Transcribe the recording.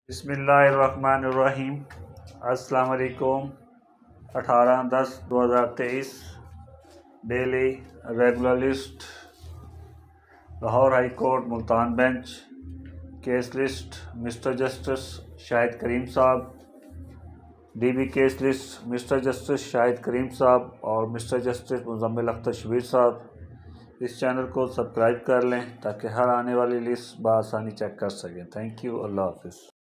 बिस्मिल्लाहिर्रहमानिर्रहीम। अस्सलाम वालेकुम। 18/10/2023 daily regular list, Lahore high court Multan bench. Case list mister justice Shahid Karim साहब। DB case list mister justice Shahid Karim साहब और मिस्टर जस्टिस मुजम्मिल अख्तर शबीर साहब। इस चैनल को सब्सक्राइब कर लें ताकि हर आने वाली लिस्ट बआसानी चेक कर सकें। Thank you. अल्लाह हाफिज़।